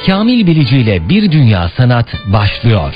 Kamil Bilici ile Bir Dünya Sanat başlıyor.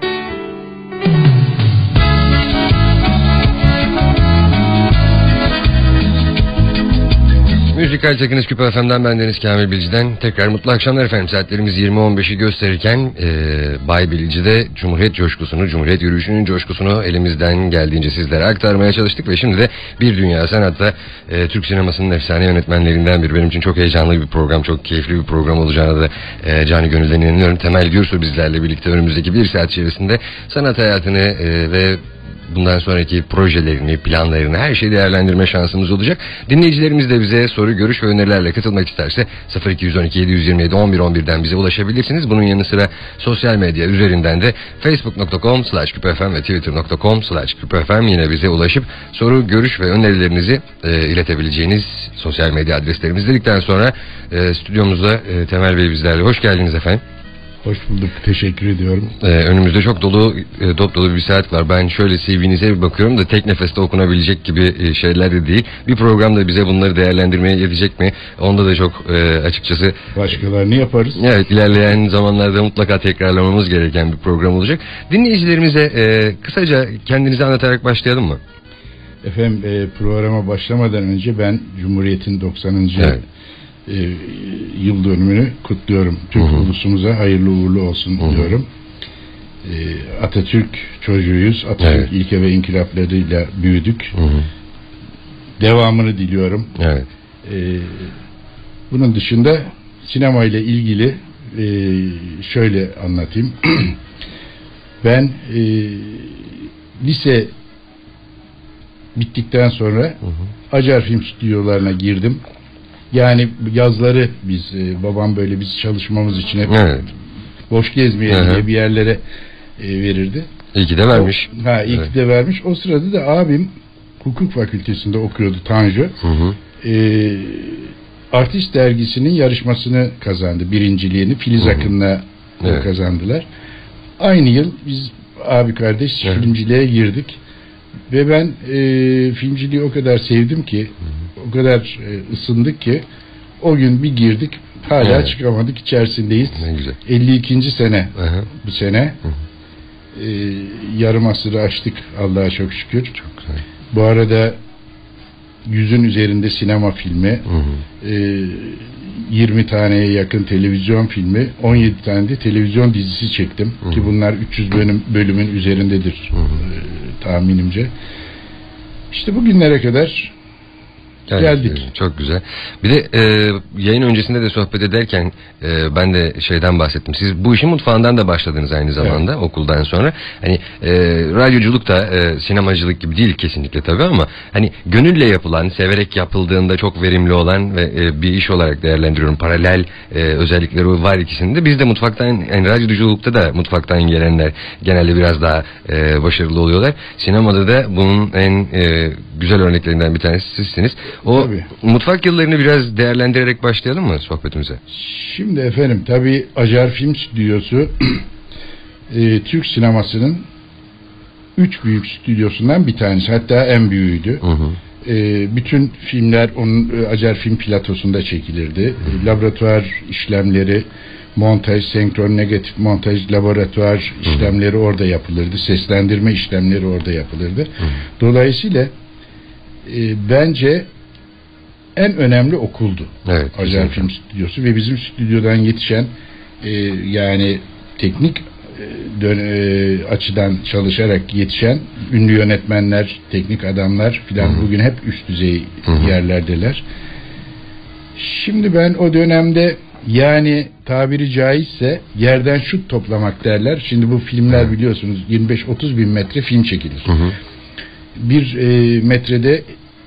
Müzikal Çekiniz Küpe FM'den ben Deniz Kamil Bilici'den tekrar mutlu akşamlar efendim. Saatlerimiz 20.15'i gösterirken Bay Bilici'de Cumhuriyet coşkusunu, Cumhuriyet yürüyüşünün coşkusunu elimizden geldiğince sizlere aktarmaya çalıştık ve şimdi de Bir Dünya Sanat'ta Türk sinemasının efsane yönetmenlerinden biri. Benim için çok heyecanlı bir program, çok keyifli bir program olacağına da canı gönülden inanıyorum. Temel Gürsu bizlerle birlikte önümüzdeki bir saat içerisinde sanat hayatını ve bundan sonraki projelerini, planlarını, her şeyi değerlendirme şansımız olacak. Dinleyicilerimiz de bize soru, görüş ve önerilerle katılmak isterse 0212 727 1111'den bize ulaşabilirsiniz. Bunun yanı sıra sosyal medya üzerinden de facebook.com/küpefm ve twitter.com/küpefm yine bize ulaşıp soru, görüş ve önerilerinizi iletebileceğiniz sosyal medya adreslerimiz dedikten sonra stüdyomuzda Temel Bey bizlerle. Hoş geldiniz efendim. Hoş bulduk. Teşekkür ediyorum. Önümüzde çok dolu bir saat var. Ben şöyle CV'nize bir bakıyorum da tek nefeste okunabilecek gibi şeyler de değil. Bir programda bize bunları değerlendirmeye yetecek mi? Onda da çok açıkçası... Başkalarını yaparız. Evet, ilerleyen zamanlarda mutlaka tekrarlamamız gereken bir program olacak. Dinleyicilerimize kısaca kendinizi anlatarak başlayalım mı? Efendim programa başlamadan önce ben Cumhuriyet'in 90. Evet. Yıl dönümünü kutluyorum. Türk ulusumuza hayırlı uğurlu olsun diyorum. Atatürk çocuğuyuz. Atatürk ilke ve inkılaplarıyla büyüdük. Devamını diliyorum. Evet. Bunun dışında sinema ile ilgili şöyle anlatayım. Ben lise bittikten sonra Acar Film Stüdyolarına girdim. Yani yazları biz babam böyle biz çalışmamız için hep boş gezmeyelim diye bir yerlere verirdi. İyi ki de vermiş. İyi ki de vermiş. O sırada da abim hukuk fakültesinde okuyordu, Tanju. Artist dergisinin yarışmasını kazandı. Birinciliğini Filiz Akın'la kazandılar. Aynı yıl biz abi kardeş filmciliğe girdik. Ve ben filmciliği o kadar sevdim ki, o kadar ısındık ki o gün bir girdik, hala çıkamadık, içerisindeyiz. Ne güzel. 52. sene bu sene. Yarım asırı aştık Allah'a çok şükür. Çok güzel. Bu arada 100'ün üzerinde sinema filmi, 20 taneye yakın televizyon filmi, 17 tane de televizyon dizisi çektim. Ki bunlar 300 bölümün üzerindedir tahminimce. İşte bugünlere kadar geldik. Çok güzel. Bir de yayın öncesinde de sohbet ederken ben de şeyden bahsettim. Siz bu işin mutfağından da başladınız aynı zamanda okuldan sonra. Hani radyoculuk da sinemacılık gibi değil kesinlikle tabii ama hani gönülle yapılan, severek yapıldığında çok verimli olan ve bir iş olarak değerlendiriyorum. Paralel özellikleri var ikisinde. Biz de mutfaktan, yani radyoculukta da mutfaktan gelenler genelde biraz daha başarılı oluyorlar. Sinemada da bunun en güzel örneklerinden bir tanesi sizsiniz. O mutfak yıllarını biraz değerlendirerek başlayalım mı sohbetimize? Şimdi efendim tabii Acar Film Stüdyosu Türk sinemasının 3 büyük stüdyosundan bir tanesi. Hatta en büyüğüydü. Bütün filmler onun Acar Film Platosu'nda çekilirdi. Laboratuvar işlemleri, montaj, senkron, negatif montaj, laboratuvar işlemleri orada yapılırdı. Seslendirme işlemleri orada yapılırdı. Dolayısıyla bence en önemli okuldu. Acar Film Stüdyosu ve bizim stüdyodan yetişen yani teknik açıdan çalışarak yetişen ünlü yönetmenler, teknik adamlar filan bugün hep üst düzey yerlerdeler. Şimdi ben o dönemde, yani tabiri caizse yerden şut toplamak derler. Şimdi bu filmler biliyorsunuz 25-30 bin metre film çekilir. Bir metrede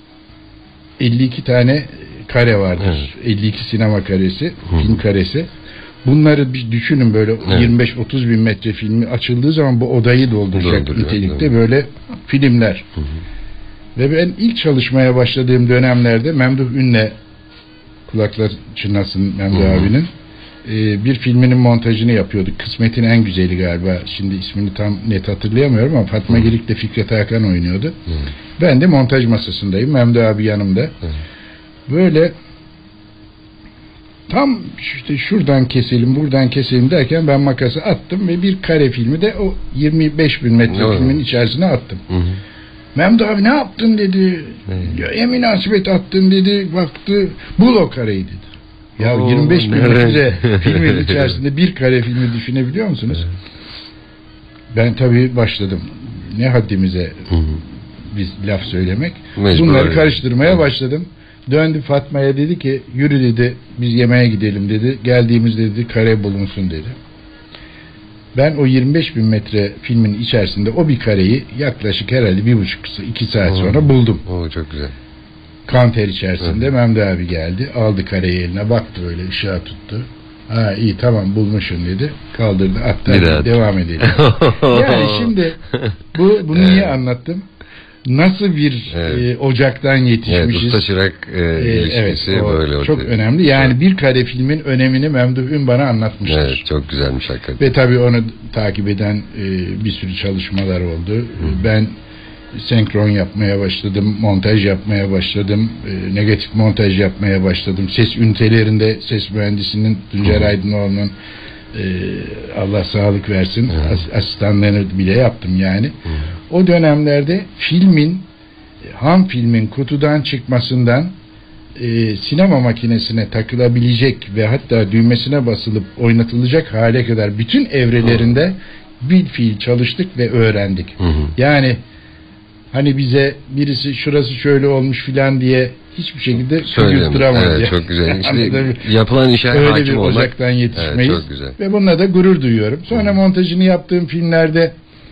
52 tane kare vardır. 52 sinema karesi, film karesi. Bunları bir düşünün, böyle 25-30 bin metre filmi açıldığı zaman bu odayı dolduracak nitelikte böyle filmler. Ve ben ilk çalışmaya başladığım dönemlerde Memduh Ün'le, kulaklar çınlasın Memduh abinin, bir filminin montajını yapıyorduk. Kısmetin en güzeli galiba. Şimdi ismini tam net hatırlayamıyorum ama Fatma Girik de Fikret Hakan oynuyordu. Ben de montaj masasındayım. Memduh abi yanımda. Böyle tam işte şuradan keselim, buradan keselim derken ben makası attım ve bir kare filmi de o 25.000 metre filmin içerisine attım. Memdu abi ne yaptın dedi. Ya eminasibet attın dedi. Baktı bul o kareyi dedi. Ya 25.000 metre filmin içerisinde bir kare filmi düşünebiliyor musunuz? Ben tabii başladım. Ne haddimize biz laf söylemek. Bunları karıştırmaya başladım. Döndü Fatma'ya dedi ki yürü dedi biz yemeğe gidelim dedi. Geldiğimizde dedi kare bulunsun dedi. Ben o 25.000 metre filmin içerisinde o bir kareyi yaklaşık herhalde 1,5-2 saat sonra buldum. Çok güzel. Kanter içerisinde Memdu abi geldi. Aldı kareyi eline baktı öyle ışığa tuttu. Ha iyi tamam bulmuşsun dedi. Kaldırdı attı. Devam edelim. Yani şimdi bunu niye anlattım? Nasıl bir ocaktan yetişmişiz. Usta çırak ilişkisi böyle. Çok önemli. Yani bir kare filmin önemini Memduh Ün bana anlatmıştır. Evet, çok güzelmiş hakikaten. Ve tabii onu takip eden bir sürü çalışmalar oldu. Ben senkron yapmaya başladım, montaj yapmaya başladım, negatif montaj yapmaya başladım. Ses ünitelerinde ses mühendisinin Tuncer Aydınoğlu'nun Allah sağlık versin asistanlığını bile yaptım yani. O dönemlerde ham filmin kutudan çıkmasından sinema makinesine takılabilecek ve hatta düğmesine basılıp oynatılacak hale kadar bütün evrelerinde bir fiil çalıştık ve öğrendik. Yani hani bize birisi şurası şöyle olmuş filan diye hiçbir şekilde yutturamaz. Evet, çok güzel. İşte yapılan işe öyle hakim bir olmak. ocaktan yetişmeyiz. Evet, çok güzel. Ve bununla da gurur duyuyorum. Sonra montajını yaptığım filmlerde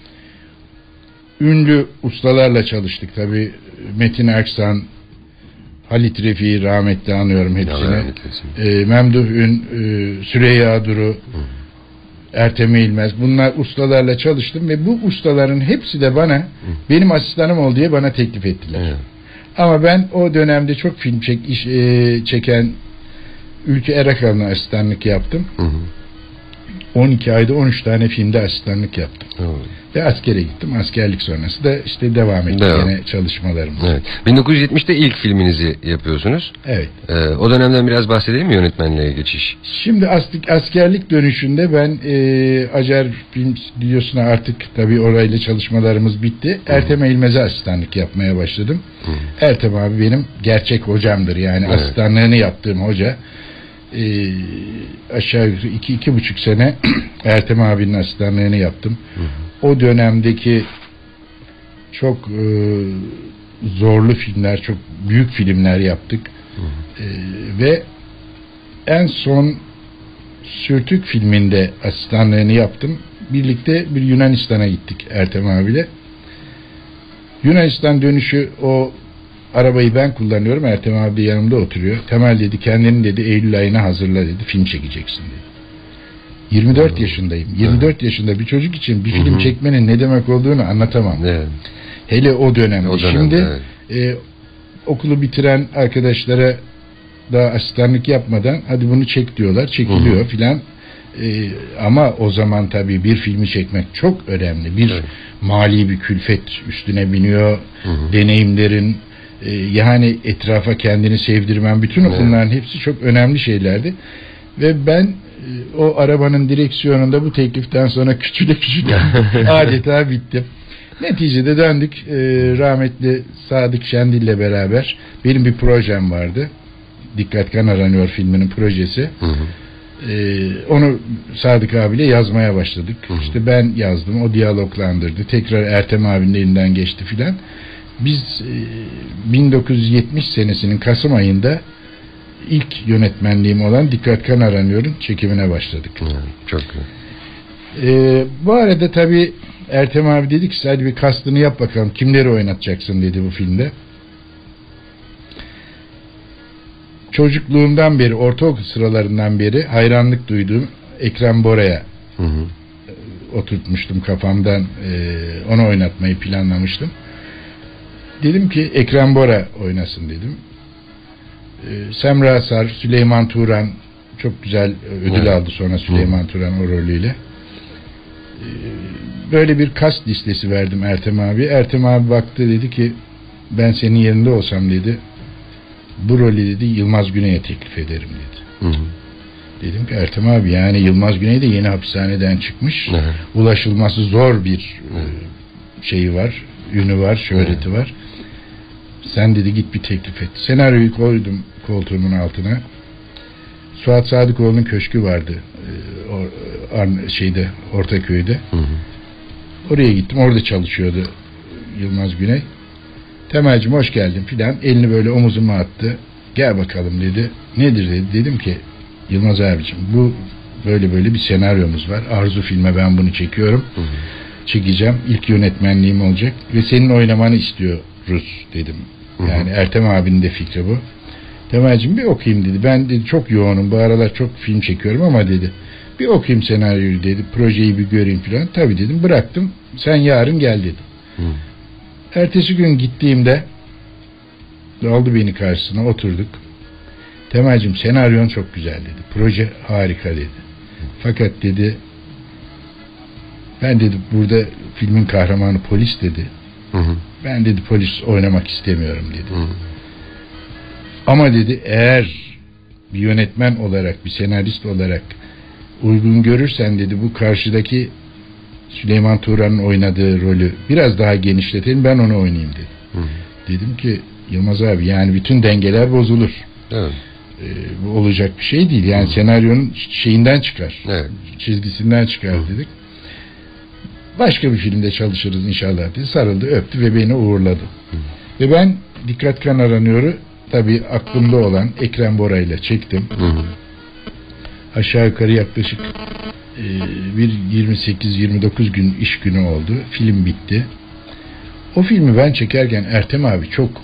ünlü ustalarla çalıştık. Tabii Metin Erksan, Halit Refik'i rahmetli anıyorum hepsini. Memduh Ün, Süreyya Duru, Ertem İlmez. Bunlar ustalarla çalıştım ve bu ustaların hepsi de bana benim asistanım ol diye bana teklif ettiler. Evet. Ama ben o dönemde çok film çeken Ülkü Erakal'ına asistanlık yaptım. 12 ayda 13 tane filmde asistanlık yaptım. Ve askere gittim. Askerlik sonrası da işte devam etti yine çalışmalarımız. Evet. 1970'te ilk filminizi yapıyorsunuz. Evet. O dönemden biraz bahsedelim mi yönetmenliğe geçiş? Şimdi askerlik dönüşünde ben Acar Film Stüdyosu'na artık tabii orayla çalışmalarımız bitti. Ertem İlmez'e asistanlık yapmaya başladım. Ertem abi benim gerçek hocamdır. Yani asistanlığını yaptığım hoca. Aşağı yukarı 2-2,5 sene Ertem abinin asistanlığını yaptım. O dönemdeki çok zorlu filmler, çok büyük filmler yaptık. Ve en son Sürtük filminde asistanlığını yaptım. Birlikte bir Yunanistan'a gittik Ertem abiyle. Yunanistan dönüşü o arabayı ben kullanıyorum. Ertem abi de yanımda oturuyor. Temel dedi kendini dedi Eylül ayına hazırla dedi. Film çekeceksin dedi. 24 yaşındayım. 24 yaşında bir çocuk için bir film çekmenin ne demek olduğunu anlatamam. Hele o dönemde. Şimdi okulu bitiren arkadaşlara daha asistanlık yapmadan hadi bunu çek diyorlar. Çekiliyor filan. Ama o zaman tabii bir filmi çekmek çok önemli. Bir mali bir külfet üstüne biniyor. Deneyimlerin yani etrafa kendini sevdirmen bütün bunların hepsi çok önemli şeylerdi. Ve ben o arabanın direksiyonunda bu tekliften sonra küçüle adeta bittim. Neticede döndük. Rahmetli Sadık Şendil'le beraber benim bir projem vardı. Dikkat Kan Aranıyor filminin projesi. Onu Sadık abiyle yazmaya başladık. İşte ben yazdım. O diyaloglandırdı. Tekrar Ertem abinin elinden geçti filan. Biz 1970 senesinin Kasım ayında ilk yönetmenliğim olan Dikkat Kan Aranıyor'un çekimine başladık. Çok güzel. Bu arada tabii Ertem abi dedi ki hadi bir kastını yap bakalım. Kimleri oynatacaksın dedi bu filmde. Çocukluğumdan beri, ortaokul sıralarından beri hayranlık duyduğum Ekrem Bora'ya oturtmuştum kafamdan. Onu oynatmayı planlamıştım. Dedim ki Ekrem Bora oynasın dedim. Semra Sar, Süleyman Turan çok güzel ödül aldı sonra Süleyman Turan o rolüyle. Böyle bir kast listesi verdim Ertem abi. Ertem abi baktı dedi ki ben senin yerinde olsam dedi bu rolü dedi Yılmaz Güney'e teklif ederim dedi. Dedim ki Ertem abi, yani Yılmaz Güney de yeni hapishaneden çıkmış. Evet. Ulaşılması zor bir şeyi var, ünü var, şöhreti var. Sen dedi git bir teklif et. Senaryoyu koydum koltuğumun altına. Suat Sadıkoğlu'nun köşkü vardı. Ortaköy'de. Oraya gittim. Orada çalışıyordu Yılmaz Güney. Temelcim hoş geldin filan. Elini böyle omuzuma attı. Gel bakalım dedi. Nedir dedi. Dedim ki Yılmaz abicim, bu böyle bir senaryomuz var. Arzu filme ben bunu çekiyorum. Çekeceğim. İlk yönetmenliğim olacak. Ve senin oynamanı istiyoruz dedim. Yani Ertem abinin de fikri bu. Temelcim bir okuyayım dedi. Ben dedi çok yoğunum. Bu aralar çok film çekiyorum ama dedi. Bir okuyayım senaryoyu dedi. Projeyi bir göreyim filan. Tabii dedim. Bıraktım. Sen yarın gel dedi. Ertesi gün gittiğimde aldı beni karşısına, oturduk. Temelcim senaryon çok güzel dedi. Proje harika dedi. Fakat dedi ben dedi burada filmin kahramanı polis dedi. Ben dedi polis oynamak istemiyorum dedi. Ama dedi eğer bir yönetmen olarak, bir senarist olarak uygun görürsen dedi bu karşıdaki Süleyman Turan'ın oynadığı rolü biraz daha genişletelim, ben onu oynayayım dedi. Dedim ki Yılmaz abi, yani bütün dengeler bozulur. Evet. Bu olacak bir şey değil. Yani senaryonun şeyinden çıkar. Evet. Çizgisinden çıkar dedik. Başka bir filmde çalışırız inşallah dedi. Sarıldı, öptü ve beni uğurladı. Ve ben Dikkat Kan Aranıyor'u tabii aklımda olan Ekrem Bora ile çektim. Aşağı yukarı yaklaşık bir 28-29 gün iş günü oldu. Film bitti. O filmi ben çekerken Ertem abi çok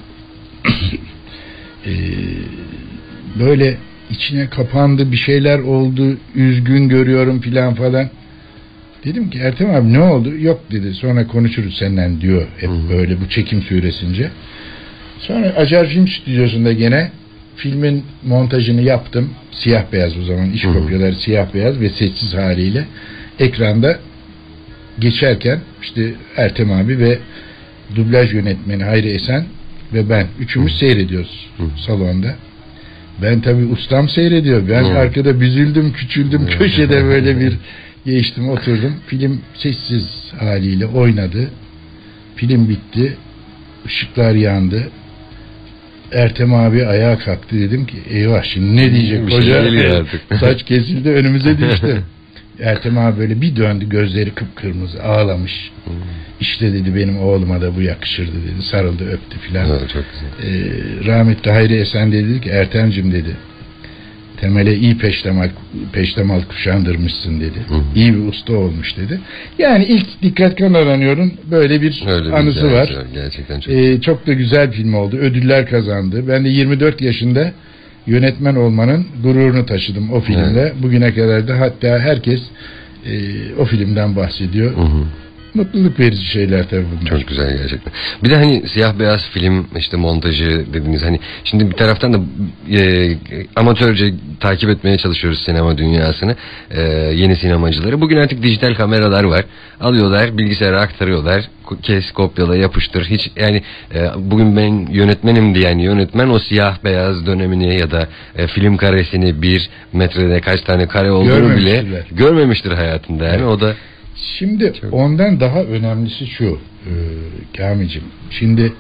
böyle içine kapandı, bir şeyler oldu, üzgün görüyorum filan falan. Dedim ki Ertem abi ne oldu? Yok dedi, sonra konuşuruz seninle diyor hep böyle bu çekim süresince. Sonra Acar Film Stüdyosu'nda gene filmin montajını yaptım. Siyah beyaz o zaman, iş kopyaları siyah beyaz ve sessiz haliyle ekranda geçerken işte Ertem abi ve dublaj yönetmeni Hayri Esen ve ben üçümüz seyrediyoruz salonda. Ben tabii ustam seyrediyor. Ben arkada büzüldüm, küçüldüm, köşede böyle bir geçtim, oturdum. Film sessiz haliyle oynadı. Film bitti. Işıklar yandı. Ertem abi ayağa kalktı, dedim ki eyvah şimdi ne diyecek hoca, saç kesildi önümüze düştü. Ertem abi böyle bir döndü, gözleri kıpkırmızı, ağlamış. İşte dedi benim oğluma da bu yakışırdı dedi, sarıldı öptü filan. Rahmetli Hayri Esen dedi ki Ertemcim dedi, Temel'e iyi peştemal kuşandırmışsın dedi. İyi bir usta olmuş dedi. Yani ilk Dikkat Kan Aranıyor'un böyle bir anısı var. Gerçekten çok. Çok da güzel film oldu. Ödüller kazandı. Ben de 24 yaşında yönetmen olmanın gururunu taşıdım o filmde. Evet. Bugüne kadar da hatta herkes o filmden bahsediyor. Mutluluk verici şeyler tabii bunlar. Çok güzel gerçekten. Bir de hani siyah beyaz film işte montajı dediğiniz, hani şimdi bir taraftan da amatörce takip etmeye çalışıyoruz sinema dünyasını, yeni sinemacıları. Bugün artık dijital kameralar var. Alıyorlar, bilgisayara aktarıyorlar. Kes, kopyala, yapıştır. Hiç yani bugün ben yönetmenim diyen yönetmen o siyah beyaz dönemini ya da film karesini, 1 metrede kaç tane kare olduğunu bile görmemiştir hayatında. Yani o da şimdi çok. Ondan daha önemlisi şu Kamil'cim, şimdi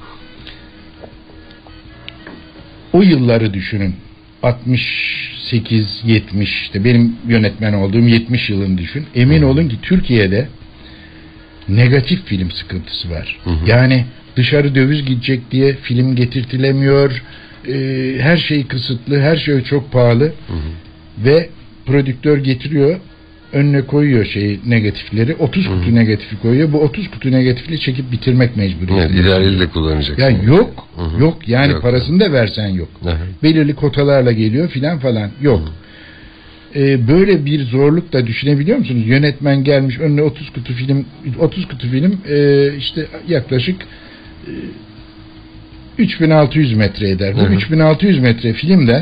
o yılları düşünün, 68 70, işte benim yönetmen olduğum 70 yılını düşün. Emin olun ki Türkiye'de negatif film sıkıntısı var. Yani dışarı döviz gidecek diye film getirtilemiyor, her şey kısıtlı, her şey çok pahalı ve prodüktör getiriyor, önüne koyuyor negatifleri, 30 kutu negatifi koyuyor. Bu 30 kutu negatifli çekip bitirmek mecburiyeti. Evet, idareli de kullanacaksın. Ya yok. Yok yani yok, parasını da versen yok. Belirli kotalarla geliyor filan falan. Yok. Böyle bir zorluk da düşünebiliyor musunuz? Yönetmen gelmiş önüne 30 kutu film işte yaklaşık 3600 metre eder. Bu 3600 metre filmden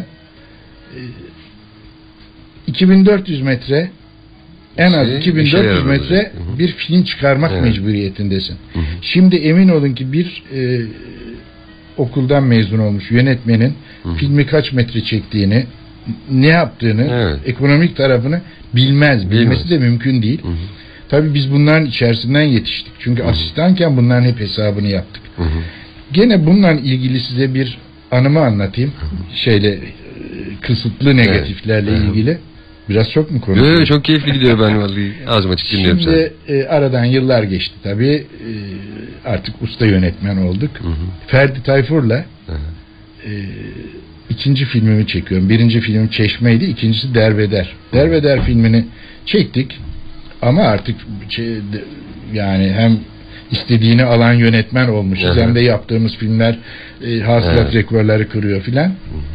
2400 metre, en az 2400 metre bir film çıkarmak mecburiyetindesin. Şimdi emin olun ki bir okuldan mezun olmuş yönetmenin filmi kaç metre çektiğini ne yaptığını, ekonomik tarafını bilmez. Bilmesi de mümkün değil. Tabii biz bunların içerisinden yetiştik. Çünkü asistanken bunların hep hesabını yaptık. Gene bununla ilgili size bir anımı anlatayım. Kısıtlı negatiflerle ilgili. Biraz çok mu konuşuyorum? Çok keyifli gidiyor, ben vallahi ağzım açık dinliyorum seni. Şimdi aradan yıllar geçti tabii. Artık usta yönetmen olduk. Ferdi Tayfur'la ikinci filmimi çekiyorum. Birinci filmim Çeşme'ydi, ikincisi Derbeder. Derbeder filmini çektik ama artık yani hem istediğini alan yönetmen olmuşuz, hem de yaptığımız filmler hasılat rekorları kırıyor filan.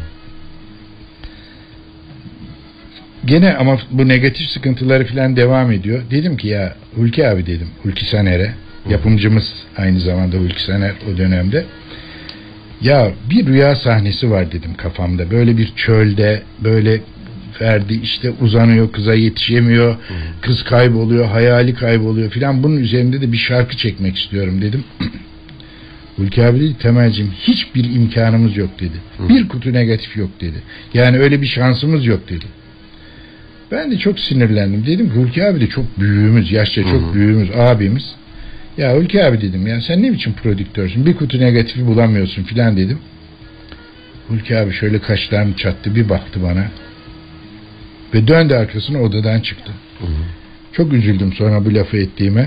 Gene ama bu negatif sıkıntıları filan devam ediyor. Dedim ki ya Hulki abi dedim, Hulki Saner'e, yapımcımız aynı zamanda Hulki Saner o dönemde. Ya bir rüya sahnesi var dedim kafamda. Böyle bir çölde, böyle Ferdi işte uzanıyor, kıza yetişemiyor. Kız kayboluyor, hayali kayboluyor filan. Bunun üzerinde de bir şarkı çekmek istiyorum dedim. Hulki abi dedi, Temelciğim hiçbir imkanımız yok dedi. Bir kutu negatif yok dedi. Yani öyle bir şansımız yok dedi. Ben de çok sinirlendim. Dedim ki Hulki abi de çok büyüğümüz, yaşça çok büyüğümüz, abimiz. Ya Hulki abi dedim, ya sen ne biçim prodüktörsün? Bir kutu negatifi bulamıyorsun filan dedim. Hulki abi şöyle kaşlarını çattı, bir baktı bana. Ve döndü arkasına, odadan çıktı. Çok üzüldüm sonra bu lafı ettiğime.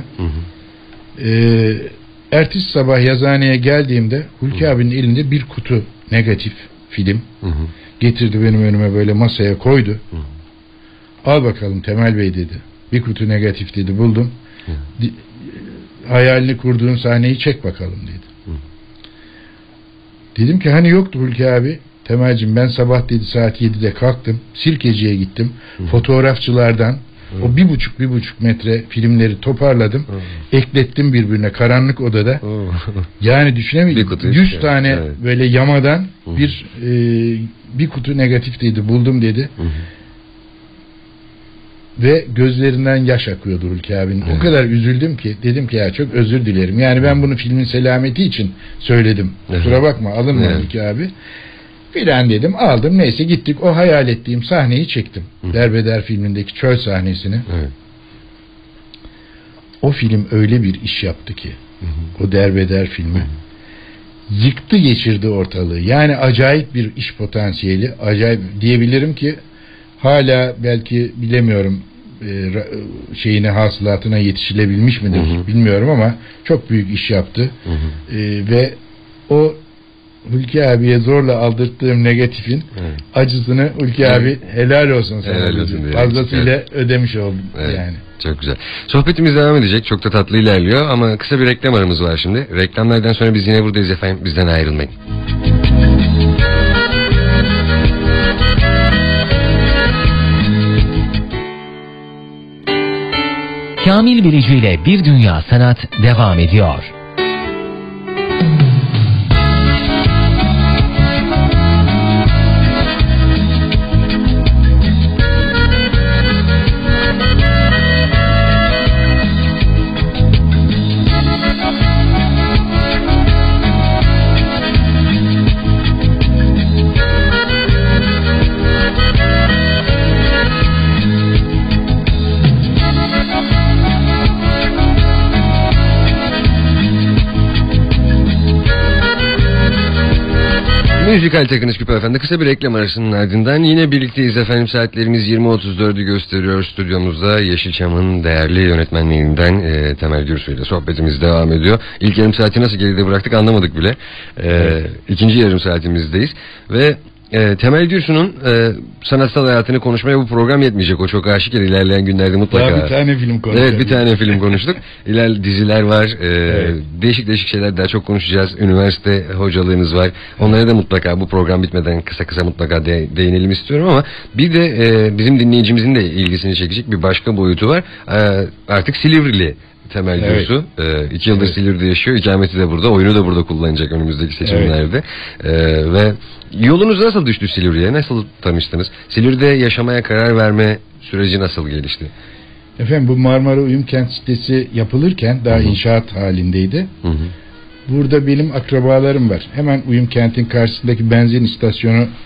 Ertesi sabah yazıhaneye geldiğimde Hulki abinin elinde bir kutu negatif film getirdi, benim önüme böyle masaya koydu. Al bakalım Temel Bey dedi. Bir kutu negatif dedi, buldum. Hayalini kurduğun sahneyi çek bakalım dedi. Dedim ki hani yoktu Hulki abi. Temelciğim ben sabah dedi saat 7'de kalktım. Sirkeci'ye gittim. Fotoğrafçılardan o 1,5 metre filmleri toparladım. Eklettim birbirine karanlık odada. Yani düşünemedim. 100 tane böyle yamadan bir kutu negatif dedi, buldum dedi. Ve gözlerinden yaş akıyordu Hulki abinin. O kadar üzüldüm ki dedim ki ya çok özür dilerim. Yani ben bunu filmin selameti için söyledim. Kusura bakma, alınma Hulki abi. Filan dedim, aldım, neyse gittik, o hayal ettiğim sahneyi çektim. Derbeder filmindeki çöl sahnesini. O film öyle bir iş yaptı ki o Derbeder filmi yıktı geçirdi ortalığı. Yani acayip bir iş potansiyeli, acayip diyebilirim ki hala belki bilemiyorum hasılatına yetişilebilmiş midir bilmiyorum ama çok büyük iş yaptı. Ve o Hulki abiye zorla aldırttığım negatifin acısını Hulki abi helal olsun sana. Fazlasıyla ödemiş oldum yani. Çok güzel. Sohbetimiz devam edecek. Çok da tatlı ilerliyor ama kısa bir reklam aramız var şimdi. Reklamlardan sonra biz yine buradayız efendim. Bizden ayrılmayın. Kamil Bilici ile Bir Dünya Sanat devam ediyor. Müzikal Teknik Küpe efendi, kısa bir reklam arasının ardından yine birlikteyiz efendim. Saatlerimiz 20.34'ü gösteriyor. Stüdyomuzda Yeşilçam'ın değerli yönetmenliğinden Temel Gürsu ile sohbetimiz devam ediyor. İlk yarım saati nasıl geride bıraktık anlamadık bile. İkinci yarım saatimizdeyiz ve Temel Gürsu'nun sanatsal hayatını konuşmaya bu program yetmeyecek. O çok aşikar, ilerleyen günlerde mutlaka. Daha bir tane film konuştuk. Evet, bir tane film konuştuk. Diziler var. Değişik şeyler daha çok konuşacağız. Üniversite hocalığınız var. Onlara da mutlaka bu program bitmeden kısa mutlaka değinelim istiyorum ama bir de bizim dinleyicimizin de ilgisini çekecek bir başka boyutu var. Artık Silivri'li Temel Gürsu. 2 yıldır Silivri'de yaşıyor. İkameti de burada. Oyunu da burada kullanacak önümüzdeki seçimlerde. Ve yolunuz nasıl düştü Silivri'ye? Nasıl tanıştınız? Silivri'de yaşamaya karar verme süreci nasıl gelişti? Efendim bu Marmara Uyumkent sitesi yapılırken daha inşaat halindeydi. Burada benim akrabalarım var. Hemen Uyumkent'in karşısındaki benzin istasyonu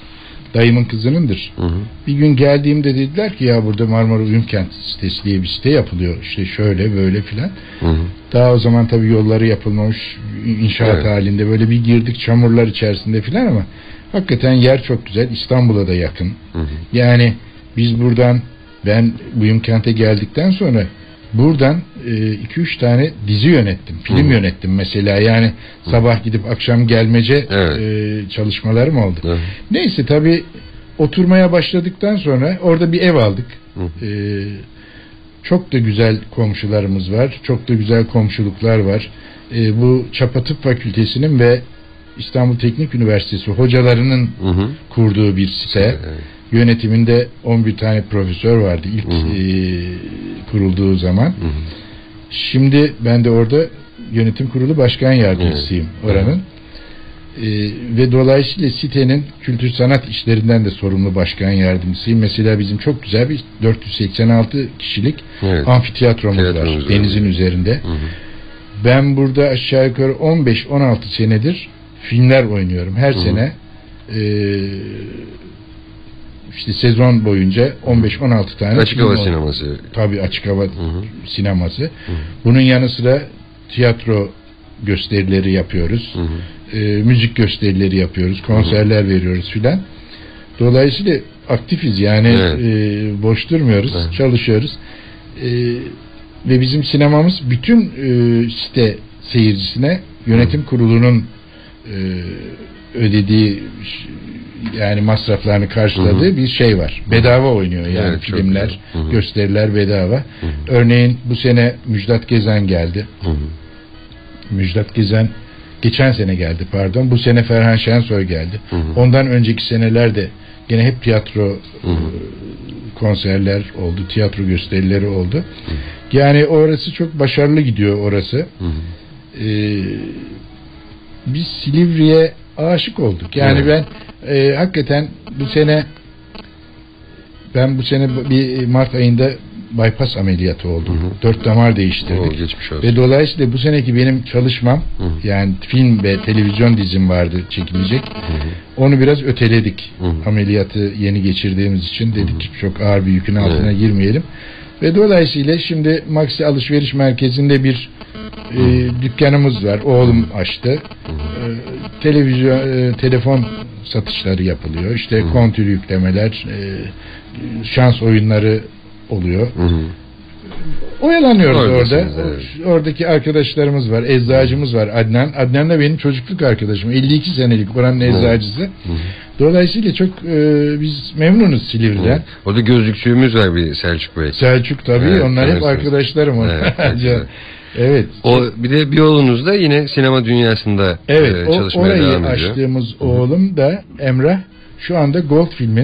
dayımın kızınındır. Bir gün geldiğimde dediler ki ya burada Marmara Uyumkent sitesi diye bir site yapılıyor. İşte şöyle böyle filan. Daha o zaman tabii yolları yapılmamış, inşaat halinde, böyle bir girdik çamurlar içerisinde filan, ama hakikaten yer çok güzel. İstanbul'a da yakın. Yani biz buradan, ben Uyumkent'e geldikten sonra buradan 2-3 tane dizi yönettim. Film yönettim mesela. Yani sabah gidip akşam gelmece çalışmalarım oldu. Neyse, tabii oturmaya başladıktan sonra orada bir ev aldık. Çok da güzel komşularımız var. Çok da güzel komşuluklar var. Bu Çapa Tıp Fakültesi'nin ve İstanbul Teknik Üniversitesi hocalarının kurduğu bir site. Yönetiminde 11 tane profesör vardı ilk kurulduğu zaman. Şimdi ben de orada yönetim kurulu başkan yardımcısıyım oranın. Ve dolayısıyla sitenin kültür sanat işlerinden de sorumlu başkan yardımcısıyım. Mesela bizim çok güzel bir 486 kişilik amfiteyatromuz var denizin üzerinde. Ben burada aşağı yukarı 15-16 senedir filmler oynuyorum. Her sene işte sezon boyunca 15-16 tane açık hava sineması. Tabii açık hava sineması. Bunun yanı sıra tiyatro gösterileri yapıyoruz. Müzik gösterileri yapıyoruz. Konserler veriyoruz filan. Dolayısıyla aktifiz yani, boş durmuyoruz. Çalışıyoruz. Ve bizim sinemamız bütün site seyircisine yönetim kurulunun ödediği, yani masraflarını karşıladığı bir şey var. Bedava oynuyor yani, filmler, gösteriler bedava. Örneğin bu sene Müjdat Gezen geldi. Müjdat Gezen geçen sene geldi, pardon. Bu sene Ferhan Şensoy geldi. Ondan önceki senelerde gene hep tiyatro konserler oldu, tiyatro gösterileri oldu. Yani orası çok başarılı gidiyor orası. Biz Silivri'ye aşık olduk. Yani ben hakikaten bu sene bir Mart ayında bypass ameliyatı oldum. 4 damar değiştirdik. Ve dolayısıyla bu seneki benim çalışmam, yani film ve televizyon dizim vardı çekilecek. Onu biraz öteledik. Ameliyatı yeni geçirdiğimiz için dedik çok ağır bir yükün altına girmeyelim. Ve dolayısıyla şimdi Maxi Alışveriş Merkezi'nde bir dükkanımız var. Oğlum açtı. Telefon satışları yapılıyor. İşte kontür yüklemeler, şans oyunları oluyor. Oyalanıyoruz orada. Oradaki arkadaşlarımız var. Eczacımız var, Adnan. Adnan da benim çocukluk arkadaşım. 52 senelik oranın eczacısı. Dolayısıyla çok biz memnunuz Silivri'den. O da gözlükçüğümüz var, bir Selçuk Bey. Selçuk tabii. Onlar hep arkadaşlarım. Evet. O bir de bir oğlunuz da yine sinema dünyasında çalışmaya devam ediyor. Orayı açtığımız oğlum da Emrah şu anda Gold Film'in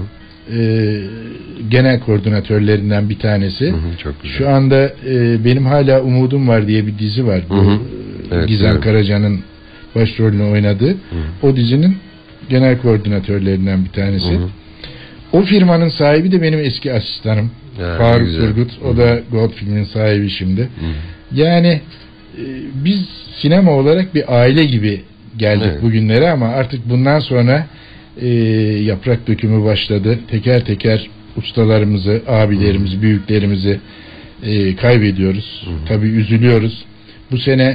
genel koordinatörlerinden bir tanesi. Çok güzel. Şu anda Benim Hala Umudum Var diye bir dizi var. Gizem Karaca'nın başrolünü oynadığı. O dizinin genel koordinatörlerinden bir tanesi. O firmanın sahibi de benim eski asistanım. Faruk Turgut. O da Gold Film'in sahibi şimdi. Yani biz sinema olarak bir aile gibi geldik bugünlere, ama artık bundan sonra yaprak dökümü başladı. Teker teker ustalarımızı, abilerimizi, büyüklerimizi kaybediyoruz. Tabii üzülüyoruz. Bu sene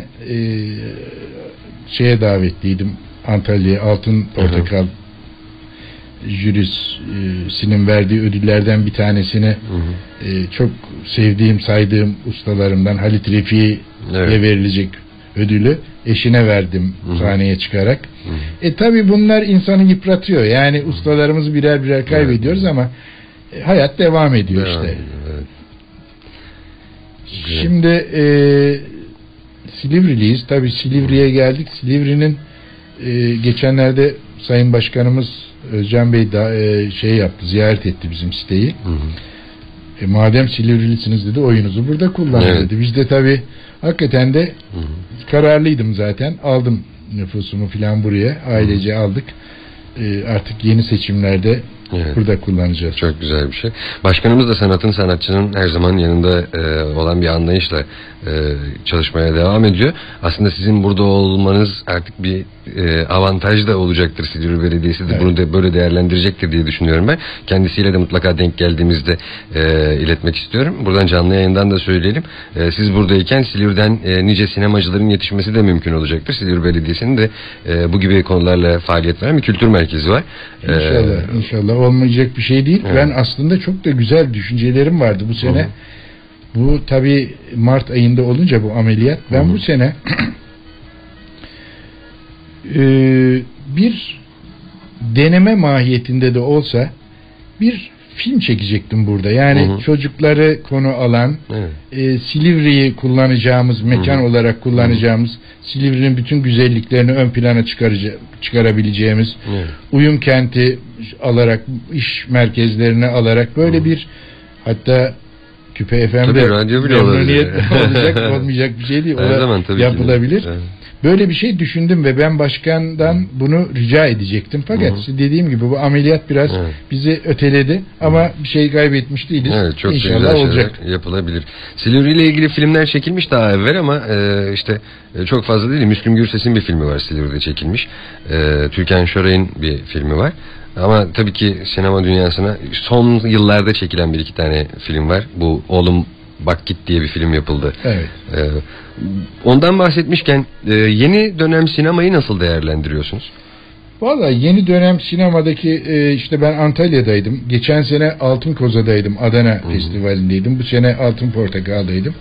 şeye davetliydim, Antalya'ya, Altın Portakal jürisinin verdiği ödüllerden bir tanesini çok sevdiğim, saydığım ustalarımdan Halit Refik'e verilecek ödülü eşine verdim sahneye çıkarak. Tabii bunlar insanı yıpratıyor. Yani ustalarımızı birer birer kaybediyoruz ama hayat devam ediyor işte. Şimdi Silivri'liyiz. Tabii Silivri'ye geldik. Silivri'nin geçenlerde Sayın Başkanımız Özcan Bey yaptı, ziyaret etti bizim siteyi. Madem Silivrilisiniz dedi, oyunuzu burada kullanın dedi. Biz de tabii hakikaten de kararlıydım zaten. Aldım nüfusumu filan buraya. Ailece aldık. Artık yeni seçimlerde Evet. Burada kullanacağız. Çok güzel bir şey. Başkanımız da sanatın, sanatçının her zaman yanında olan bir anlayışla çalışmaya devam ediyor. Aslında sizin burada olmanız artık bir avantaj da olacaktır. Silivri Belediyesi de evet. bunu da böyle değerlendirecektir diye düşünüyorum ben. Kendisiyle de mutlaka denk geldiğimizde iletmek istiyorum. Buradan canlı yayından da söyleyelim. Siz buradayken Silivri'den nice sinemacıların yetişmesi de mümkün olacaktır. Silivri Belediyesi'nin de bu gibi konularla faaliyet veren bir kültür merkezi var. İnşallah, inşallah olmayacak bir şey değil. Evet. Ben aslında çok da güzel düşüncelerim vardı bu sene. Hı-hı. Bu tabii Mart ayında olunca bu ameliyat. Ben bu sene bir deneme mahiyetinde de olsa bir film çekecektim burada. Yani çocukları konu alan, Silivri'yi kullanacağımız, mekan olarak kullanacağımız, Silivri'nin bütün güzelliklerini ön plana çıkarabileceğimiz, uyum kenti alarak, iş merkezlerini alarak böyle bir, hatta Küpe FM'de memnuniyet olacak, olmayacak bir şey değil. O zaman yapılabilir. Evet. Böyle bir şey düşündüm ve ben başkandan bunu rica edecektim. Fakat dediğim gibi bu ameliyat biraz bizi öteledi ama bir şey kaybetmiş değiliz. Evet, çok İnşallah olacak. Yapılabilir. Silivri ile ilgili filmler çekilmiş daha evvel ama işte çok fazla değil. Müslüm Gürses'in bir filmi var, Silivri'de çekilmiş. Türkan Şoray'ın bir filmi var. Ama tabii ki sinema dünyasına son yıllarda çekilen bir iki tane film var. Bu Oğlum Bak Git diye bir film yapıldı. Evet. Ondan bahsetmişken yeni dönem sinemayı nasıl değerlendiriyorsunuz? Vallahi yeni dönem sinemadaki işte ben Antalya'daydım. Geçen sene Altın Koza'daydım. Adana Festivali'ndeydim. Bu sene Altın Portakal'daydım.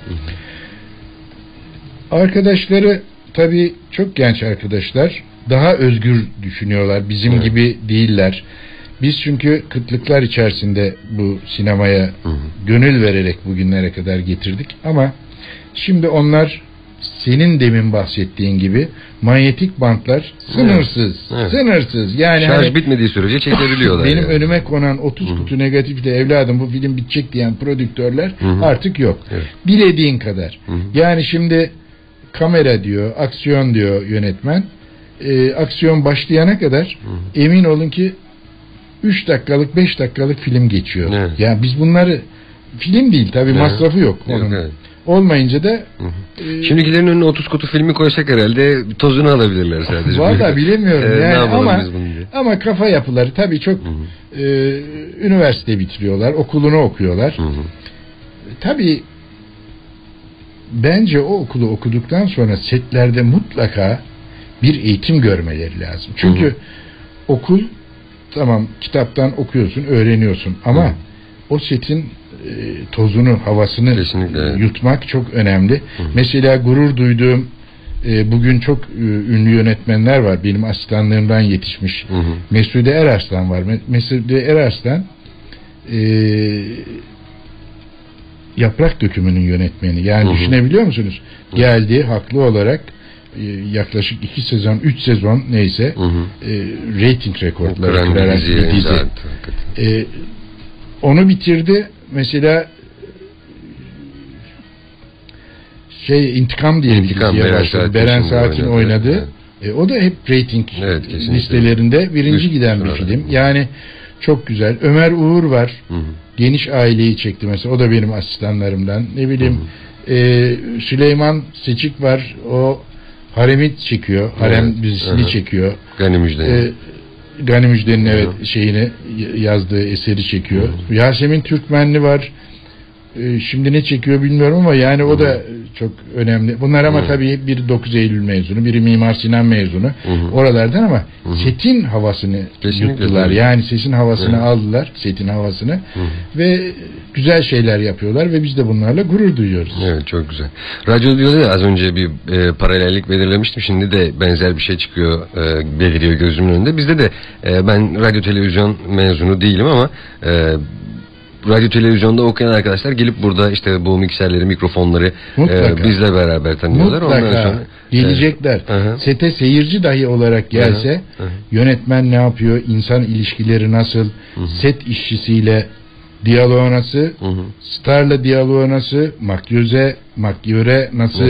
Arkadaşları tabii çok genç arkadaşlar. Daha özgür düşünüyorlar. Bizim gibi değiller. Biz çünkü kıtlıklar içerisinde bu sinemaya gönül vererek bugünlere kadar getirdik. Ama şimdi onlar senin demin bahsettiğin gibi manyetik bantlar sınırsız. Sınırsız. Yani şarj bitmediği sürece çekebiliyorlar. Benim önüme konan 30 kutu negatifte evladım bu film bitecek diyen prodüktörler artık yok. Evet. Dilediğin kadar. Yani şimdi kamera diyor, aksiyon diyor yönetmen. Aksiyon başlayana kadar emin olun ki 3 dakikalık 5 dakikalık film geçiyor. Evet. Yani biz bunları film değil tabii masrafı yok onun. Evet. Olmayınca da şimdikilerin önüne 30 kutu filmi koysak herhalde tozunu alabilirler sadece. Vallahi bilemiyorum yani ama kafa yapıları tabii çok üniversite bitiriyorlar, okulunu okuyorlar. Tabii bence o okulu okuduktan sonra setlerde mutlaka bir eğitim görmeleri lazım. Çünkü okul tamam kitaptan okuyorsun, öğreniyorsun ama o setin tozunu, havasını yutmak çok önemli. Mesela gurur duyduğum bugün çok ünlü yönetmenler var. Benim asistanlığımdan yetişmiş. Mesude Erarslan var. Mesude Erarslan Yaprak Dökümü'nün yönetmeni. Yani düşünebiliyor musunuz? Geldi haklı olarak yaklaşık 2 sezon, 3 sezon neyse rating rekortları kırarak bir dizi. Onu bitirdi. Mesela İntikam diye bir diziye başladı. Beren Saat'in oynadığı. O da hep rating listelerinde birinci giden bir film. Yani çok güzel. Ömer Uğur var. Geniş Aileyi çekti mesela. O da benim asistanlarımdan. Ne bileyim Süleyman Seçik var. O Harem'i çekiyor. Harem dizisini çekiyor. Gani Müjde'nin şeyini yazdığı eseri çekiyor. Yasemin Türkmenli var. Şimdi ne çekiyor bilmiyorum ama yani o da çok önemli. Bunlar ama tabii biri 9 Eylül mezunu, biri Mimar Sinan mezunu. Oralardan ama setin havasını yuttular. Yani sesin havasını aldılar, setin havasını ve güzel şeyler yapıyorlar ve biz de bunlarla gurur duyuyoruz. Evet, çok güzel. Radyoda da az önce bir paralellik belirlemiştim. Şimdi de benzer bir şey çıkıyor, beliriyor gözümün önünde. Bizde de ben radyo televizyon mezunu değilim ama radyo televizyonda okuyan arkadaşlar gelip burada işte bu mikserleri, mikrofonları bizle beraber tanıyorlar. Mutlaka. Ondan sonra gelecekler. Sete seyirci dahi olarak gelse yönetmen ne yapıyor, insan ilişkileri nasıl, set işçisiyle diyaloğu nasıl, starla diyaloğu nasıl, makjöre nasıl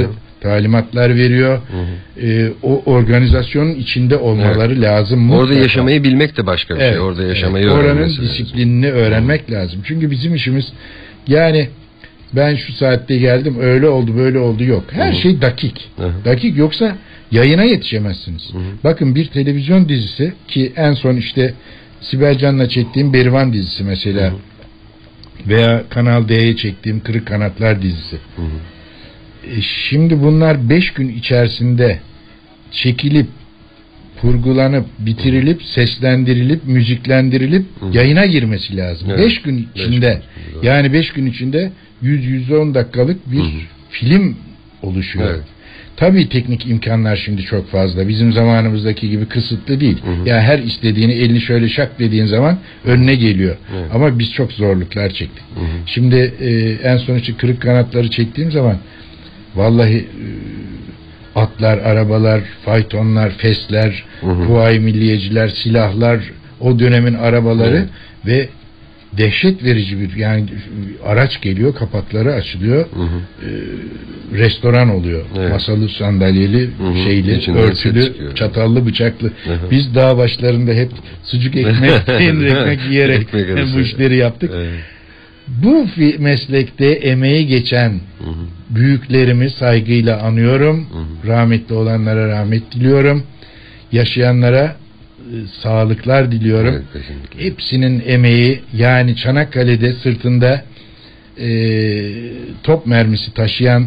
talimatlar veriyor. O organizasyonun içinde olmaları lazım. Mutlaka. Orada yaşamayı bilmek de başka bir şey. Orada yaşamayı oranın disiplinini öğrenmek lazım. Çünkü bizim işimiz yani ben şu saatte geldim öyle oldu böyle oldu yok. Her şey dakik. Dakik yoksa yayına yetişemezsiniz. Bakın bir televizyon dizisi ki en son işte Sibel Can'la çektiğim Berivan dizisi mesela veya Kanal D'ye çektiğim Kırık Kanatlar dizisi. Şimdi bunlar 5 gün içerisinde çekilip kurgulanıp bitirilip seslendirilip müziklendirilip yayına girmesi lazım. 5 gün içinde yani 5 gün içinde 100-110 dakikalık bir film oluşuyor. Tabii teknik imkanlar şimdi çok fazla. Bizim zamanımızdaki gibi kısıtlı değil. Ya her istediğini elini şöyle şak dediğin zaman önüne geliyor. Ama biz çok zorluklar çektik. Şimdi en son için Kırık Kanatları çektiğim zaman vallahi atlar, arabalar, faytonlar, fesler, Kuvayi Milliyeciler, silahlar, o dönemin arabaları ve dehşet verici bir yani araç geliyor, kapakları açılıyor, restoran oluyor, masalı, sandalyeli, şeyli, örtülü, çatallı, bıçaklı. Biz dağ başlarında hep sucuk ekmek, peynir ekmek yiyerek bu işleri yaptık. Bu meslekte emeği geçen büyüklerimi saygıyla anıyorum. Rahmetli olanlara rahmet diliyorum. Yaşayanlara sağlıklar diliyorum. Hepsinin emeği yani Çanakkale'de sırtında top mermisi taşıyan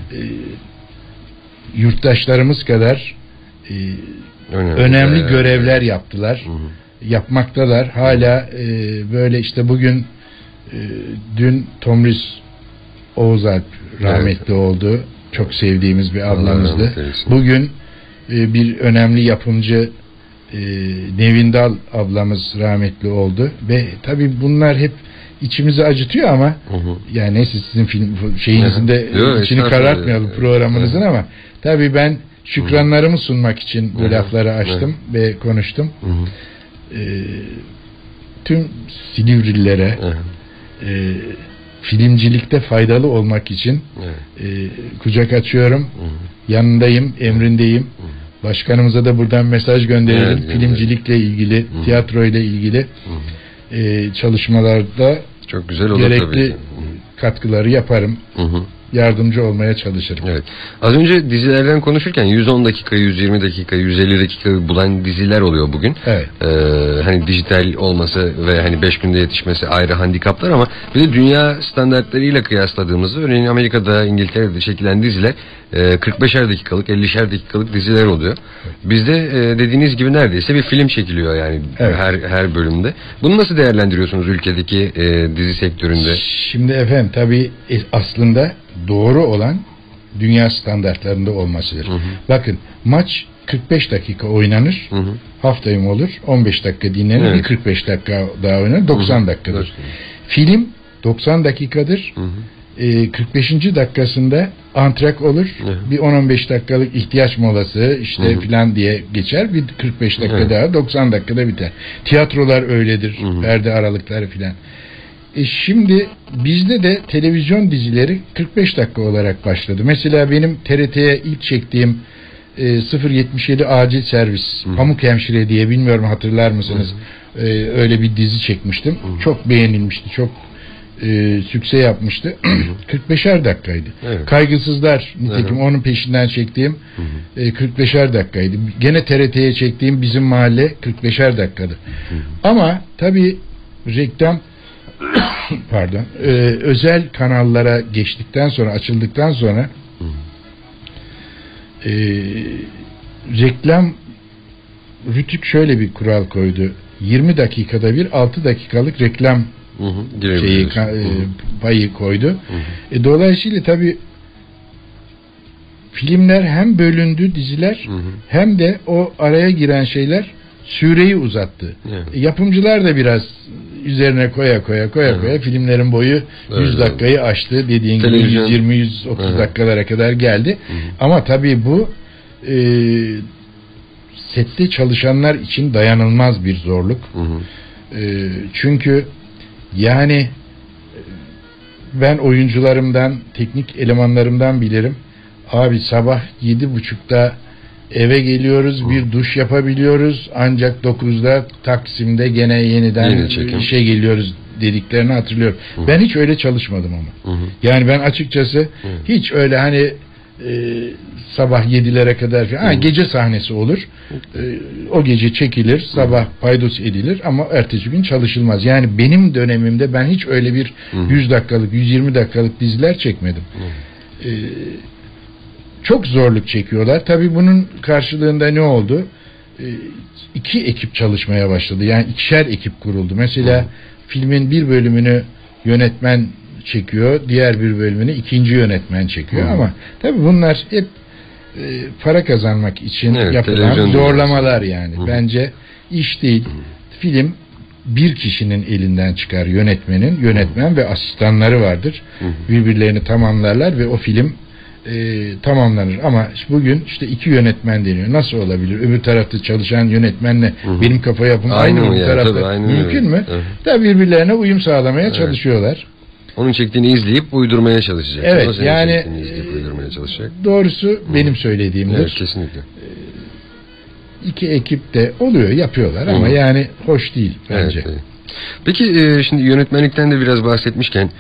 yurttaşlarımız kadar önemli görevler yaptılar. Yapmaktalar. Hala böyle işte bugün dün Tomris Oğuzalp rahmetli oldu. Çok sevdiğimiz bir ablamızdı. Bugün bir önemli yapımcı Nevindal ablamız rahmetli oldu ve tabii bunlar hep içimizi acıtıyor ama yani neyse sizin film şeyinizin de içini karartmayalım programınızın ama tabii ben şükranlarımı sunmak için bu lafları açtım ve konuştum. Tüm Silivrililere filmcilikte faydalı olmak için kucak açıyorum. Yanındayım, emrindeyim. Başkanımıza da buradan mesaj gönderelim. Filmcilikle ilgili, tiyatroyla ilgili çalışmalarda çok güzel olur gerekli tabii. Katkıları yaparım. Yardımcı olmaya çalışırım. Evet. Az önce dizilerden konuşurken 110 dakika, 120 dakika, 150 dakika bulan diziler oluyor bugün. Evet. Hani dijital olması ve hani 5 günde yetişmesi ayrı handikaplar ama bir de dünya standartlarıyla kıyasladığımızda örneğin Amerika'da, İngiltere'de çekilen diziler 45'er dakikalık, 50'şer dakikalık diziler oluyor. Bizde dediğiniz gibi neredeyse bir film çekiliyor yani her bölümde. Bunu nasıl değerlendiriyorsunuz ülkedeki dizi sektöründe? Şimdi efendim tabii aslında doğru olan dünya standartlarında olmasıdır. Bakın maç 45 dakika oynanır. Haftayım olur. 15 dakika dinlenir. Bir 45 dakika daha oynanır. 90 dakikadır. Film 90 dakikadır. 45. dakikasında antrak olur. Bir 10-15 dakikalık ihtiyaç molası işte filan diye geçer. Bir 45 dakika daha 90 dakikada biter. Tiyatrolar öyledir. Perde aralıkları filan. Şimdi bizde de televizyon dizileri 45 dakika olarak başladı. Mesela benim TRT'ye ilk çektiğim 077 acil servis Pamuk Hemşire diye, bilmiyorum hatırlar mısınız? Öyle bir dizi çekmiştim. Çok beğenilmişti. Çok sükse yapmıştı. 45'er dakikaydı. Kaygısızlar nitekim onun peşinden çektiğim 45'er dakikaydı. Gene TRT'ye çektiğim Bizim Mahalle 45'er dakikadı. Ama tabii reklam pardon özel kanallara geçtikten sonra, açıldıktan sonra reklam Rütük şöyle bir kural koydu. 20 dakikada bir 6 dakikalık reklam payı koydu. Dolayısıyla tabii filmler hem bölündü, diziler hem de o araya giren şeyler süreyi uzattı. Yapımcılar da biraz üzerine koya koya filmlerin boyu 100 dakikayı aştı. Dediğin gibi 120-130 dakikalara kadar geldi. Ama tabii bu sette çalışanlar için dayanılmaz bir zorluk. Çünkü yani ben oyuncularımdan, teknik elemanlarımdan bilirim. Abi sabah 7.30'da eve geliyoruz, bir duş yapabiliyoruz, ancak 9'da Taksim'de gene yeniden işe geliyoruz dediklerini hatırlıyorum. Ben hiç öyle çalışmadım ama. Yani ben açıkçası hiç öyle hani sabah 7'lere kadar falan, gece sahnesi olur. O gece çekilir, sabah paydos edilir ama ertesi gün çalışılmaz. Yani benim dönemimde ben hiç öyle bir 100 dakikalık, 120 dakikalık diziler çekmedim. Çok zorluk çekiyorlar. Tabii bunun karşılığında ne oldu? 2 ekip çalışmaya başladı. Yani 2'şer ekip kuruldu. Mesela filmin bir bölümünü yönetmen çekiyor, diğer bir bölümünü ikinci yönetmen çekiyor ama tabii bunlar hep para kazanmak için yapılan zorlamalar yani. Bence iş değil. Film bir kişinin elinden çıkar, yönetmen ve asistanları vardır. Birbirlerini tamamlarlar ve o film tamamlanır. Ama bugün işte 2 yönetmen deniyor. Nasıl olabilir? Öbür tarafta çalışan yönetmenle benim kafa yapım aynı bir tarafta. Tabii, mümkün mü? Tabii birbirlerine uyum sağlamaya çalışıyorlar. Onun çektiğini izleyip uydurmaya çalışacak. Evet, yani uydurmaya çalışacak. Doğrusu benim söylediğimdir. Evet, kesinlikle. 2 ekip de oluyor, yapıyorlar ama yani hoş değil bence. Evet. Peki şimdi yönetmenlikten de biraz bahsetmişken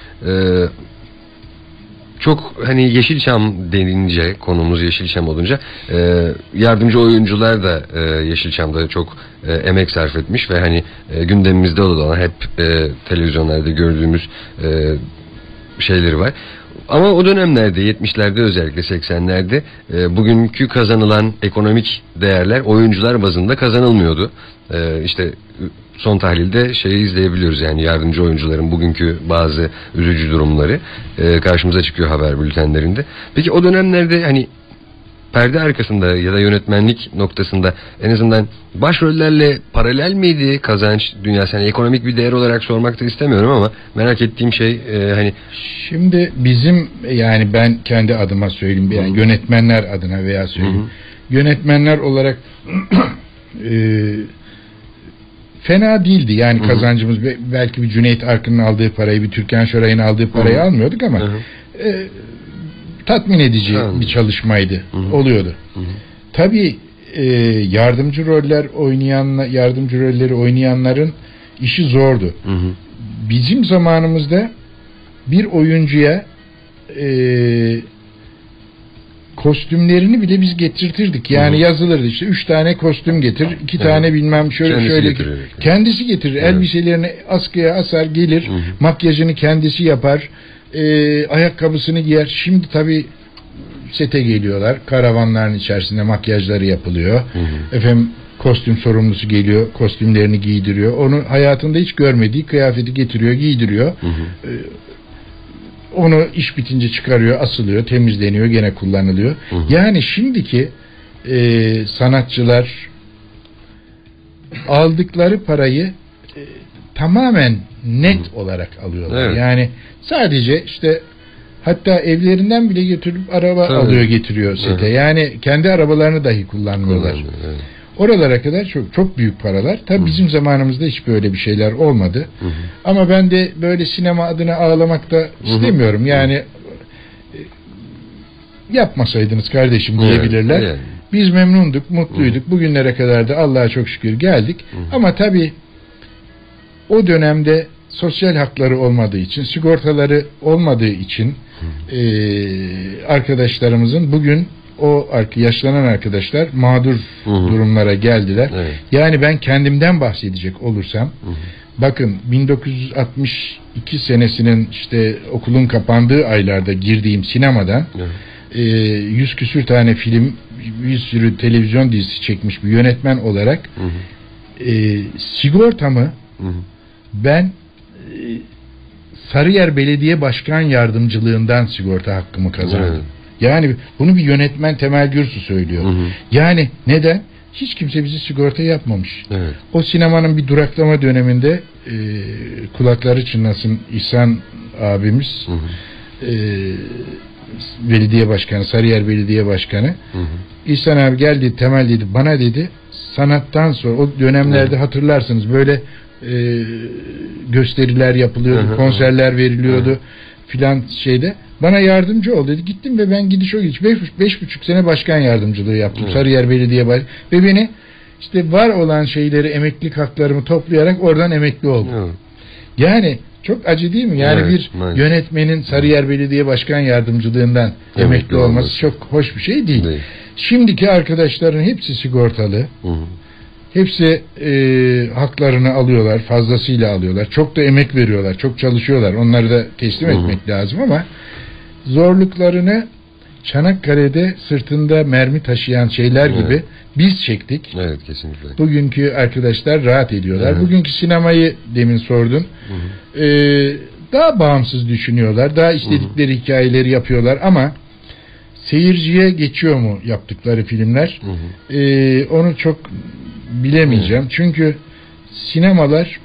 çok hani Yeşilçam denince, konumuz Yeşilçam olunca yardımcı oyuncular da Yeşilçam'da çok emek sarf etmiş ve hani gündemimizde olan hep televizyonlarda gördüğümüz şeyleri var. Ama o dönemlerde 70'lerde özellikle 80'lerde bugünkü kazanılan ekonomik değerler oyuncular bazında kazanılmıyordu. İşte son tahlilde şeyi izleyebiliyoruz, yani yardımcı oyuncuların bugünkü bazı üzücü durumları karşımıza çıkıyor haber bültenlerinde. Peki o dönemlerde hani perde arkasında ya da yönetmenlik noktasında en azından başrollerle paralel miydi kazanç dünyası? Yani ekonomik bir değer olarak sormak da istemiyorum ama merak ettiğim şey hani... Şimdi bizim, yani ben kendi adıma söyleyeyim, yani yönetmenler adına veya söyleyeyim. Yönetmenler olarak fena değildi yani kazancımız. Belki bir Cüneyt Arkın'ın aldığı parayı, bir Türkan Şoray'ın aldığı parayı almıyorduk ama tatmin edici bir çalışmaydı. Oluyordu. Tabii yardımcı rolleri oynayanların işi zordu. Bizim zamanımızda bir oyuncuya kostümlerini bile biz getirtirdik. Yani yazılırdı işte 3 tane kostüm getir, 2 tane bilmem şöyle kendisi getirir. Elbiselerini askıya asar, gelir. Makyajını kendisi yapar. Ayakkabısını giyer. Şimdi tabii sete geliyorlar. Karavanların içerisinde makyajları yapılıyor. Efendim kostüm sorumlusu geliyor. Kostümlerini giydiriyor. Onu hayatında hiç görmediği kıyafeti getiriyor, giydiriyor. Onu iş bitince çıkarıyor, asılıyor, temizleniyor, gene kullanılıyor. Yani şimdiki sanatçılar aldıkları parayı tamamen net olarak alıyorlar. Evet. Yani sadece işte hatta evlerinden bile götürüp araba alıyor getiriyor sete. Yani kendi arabalarını dahi kullanmıyorlar. Oralara kadar çok büyük paralar. Tabii bizim zamanımızda hiç böyle bir şeyler olmadı. Ama ben de böyle sinema adına ağlamak da istemiyorum. Yani yapmasaydınız kardeşim diyebilirler. Biz memnunduk, mutluyduk. Bugünlere kadar da Allah'a çok şükür geldik. Ama tabii o dönemde sosyal hakları olmadığı için, sigortaları olmadığı için arkadaşlarımızın bugün yaşlanan arkadaşlar mağdur durumlara geldiler. Yani ben kendimden bahsedecek olursam bakın 1962 senesinin işte okulun kapandığı aylarda girdiğim sinemadan 100 küsür tane film, bir sürü televizyon dizisi çekmiş bir yönetmen olarak sigortamı ben Sarıyer Belediye Başkan Yardımcılığından sigorta hakkımı kazandım. Yani bunu bir yönetmen Temel Gürsu söylüyor. Yani neden? Hiç kimse bizi sigorta yapmamış. O sinemanın bir duraklama döneminde kulakları çınlasın İhsan abimiz belediye başkanı, Sarıyer Belediye Başkanı İhsan abi geldi, Temel dedi, bana dedi sanattan sonra o dönemlerde hatırlarsınız böyle gösteriler yapılıyordu, konserler veriliyordu filan şeyde. Bana yardımcı ol dedi. Gittim ve ben gidiş o gidiş 5,5 sene başkan yardımcılığı yaptım. Evet. Sarıyer Belediye ve beni işte var olan şeyleri, emeklilik haklarımı toplayarak oradan emekli oldum. Evet. Yani çok acı değil mi? Yani evet, bir yönetmenin Sarıyer Belediye Başkan Yardımcılığından emekli olması çok hoş bir şey değil. Şimdiki arkadaşların hepsi sigortalı. Hı. Hepsi haklarını alıyorlar, fazlasıyla alıyorlar. Çok da emek veriyorlar, çok çalışıyorlar. Onları da teslim etmek lazım ama zorluklarını Çanakkale'de sırtında mermi taşıyan şeyler gibi biz çektik. Evet, kesinlikle. Bugünkü arkadaşlar rahat ediyorlar. Evet. Bugünkü sinemayı demin sordun. Daha bağımsız düşünüyorlar. Daha istedikleri hikayeleri yapıyorlar ama seyirciye geçiyor mu yaptıkları filmler? Onu çok bilemeyeceğim. Çünkü sinemalar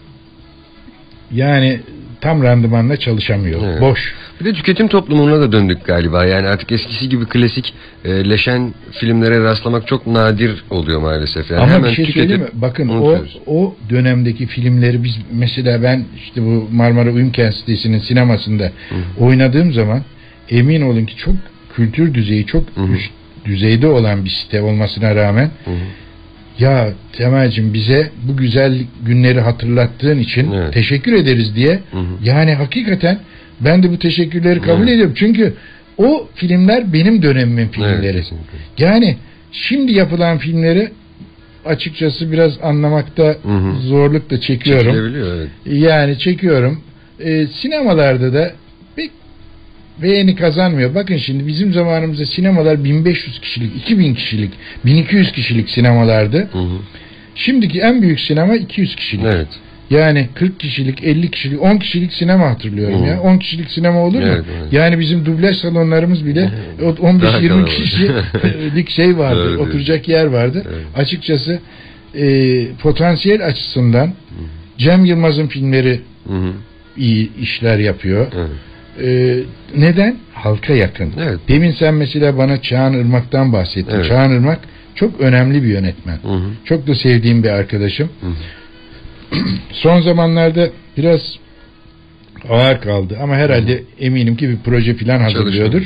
yani tam randımanla çalışamıyor. Evet. Boş. Bir de tüketim toplumuna da döndük galiba. Yani artık eskisi gibi klasik leşen filmlere rastlamak çok nadir oluyor maalesef. Yani ama hemen bir şey söyleyeyim mi? Bakın o dönemdeki filmleri biz mesela ben işte bu Marmara Uyumkent sitesinin sinemasında oynadığım zaman emin olun ki çok kültür düzeyi çok üst düzeyde olan bir site olmasına rağmen ya Temel'cim bize bu güzel günleri hatırlattığın için teşekkür ederiz diye yani hakikaten ben de bu teşekkürleri kabul ediyorum. Çünkü o filmler benim dönemimin filmleri. Yani şimdi yapılan filmleri açıkçası biraz anlamakta zorluk da çekiyorum. Evet. Yani çekiyorum. Sinemalarda da pek beğeni kazanmıyor. Bakın şimdi bizim zamanımızda sinemalar 1500 kişilik, 2000 kişilik, 1200 kişilik sinemalardı. Şimdiki en büyük sinema 200 kişilik. Evet. Yani 40 kişilik, 50 kişilik, 10 kişilik sinema hatırlıyorum ya. 10 kişilik sinema olur mu? Evet. Yani bizim dublaj salonlarımız bile 15-20 kişilik şey vardı. Evet, oturacak yer vardı. Evet. Açıkçası potansiyel açısından Cem Yılmaz'ın filmleri iyi işler yapıyor. Evet. Neden? Halka yakın. Evet. Demin sen mesela bana Çağan Irmak'tan bahsettin. Evet. Çağan Irmak çok önemli bir yönetmen. Çok da sevdiğim bir arkadaşım. Son zamanlarda biraz ağır kaldı ama herhalde eminim ki bir proje falan hazırlıyordur.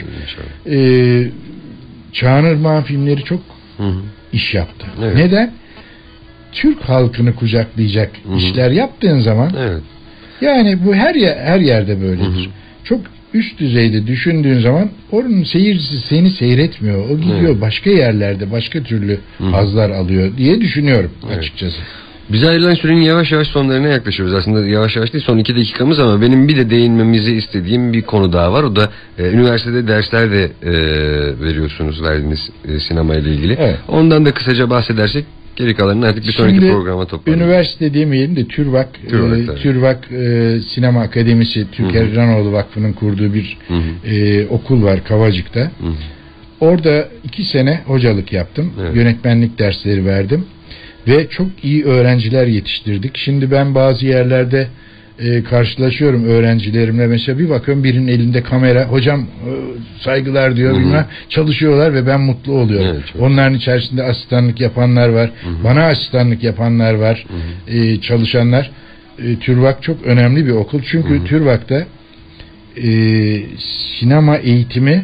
Çağan Irmak'ın filmleri çok iş yaptı. Evet. Neden? Türk halkını kucaklayacak işler yaptığın zaman yani bu her yerde böyledir. Çok üst düzeyde düşündüğün zaman onun seyircisi seni seyretmiyor. O gidiyor başka yerlerde başka türlü hazlar alıyor diye düşünüyorum açıkçası. Bize ayrılan sürenin yavaş yavaş sonlarına yaklaşıyoruz. Aslında yavaş yavaş değil, son 2 dakikamız ama benim bir de değinmemizi istediğim bir konu daha var. O da üniversitede dersler de veriyorsunuz, verdiğiniz sinema ile ilgili. Evet. Ondan da kısaca bahsedersek geri kalanını artık bir sonraki programa toplayalım. Üniversite demeyelim de TÜRVAK Sinema Akademisi, Türker Canoğlu Vakfı'nın kurduğu bir okul var Kavacık'ta. Orada 2 sene hocalık yaptım. Evet. Yönetmenlik dersleri verdim. Ve çok iyi öğrenciler yetiştirdik. Şimdi ben bazı yerlerde karşılaşıyorum öğrencilerimle. Mesela bir bakıyorum birinin elinde kamera. Hocam saygılar diyor. Bilmem, çalışıyorlar ve ben mutlu oluyorum. Evet, onların içerisinde asistanlık yapanlar var. Bana asistanlık yapanlar var. Çalışanlar. TÜRVAK çok önemli bir okul. Çünkü TÜRVAK'ta sinema eğitimi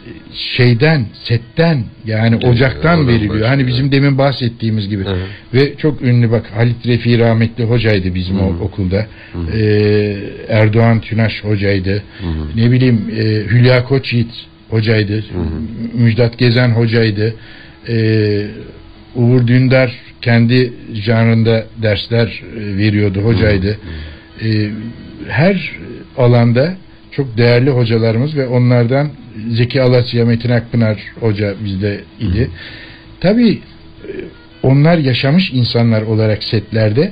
setten yani ocaktan veriliyor. Hani bizim demin bahsettiğimiz gibi. Ve çok ünlü bak Halit Refi rahmetli hocaydı bizim okulda. Erdoğan Tünaş hocaydı. Ne bileyim Hülya Koçyiğit hocaydı. Müjdat Gezen hocaydı. Uğur Dündar kendi janrında dersler veriyordu, hocaydı. Her alanda çok değerli hocalarımız ve onlardan Zeki Alasya, Metin Akpınar hoca bizde idi. Tabii onlar yaşamış insanlar olarak setlerde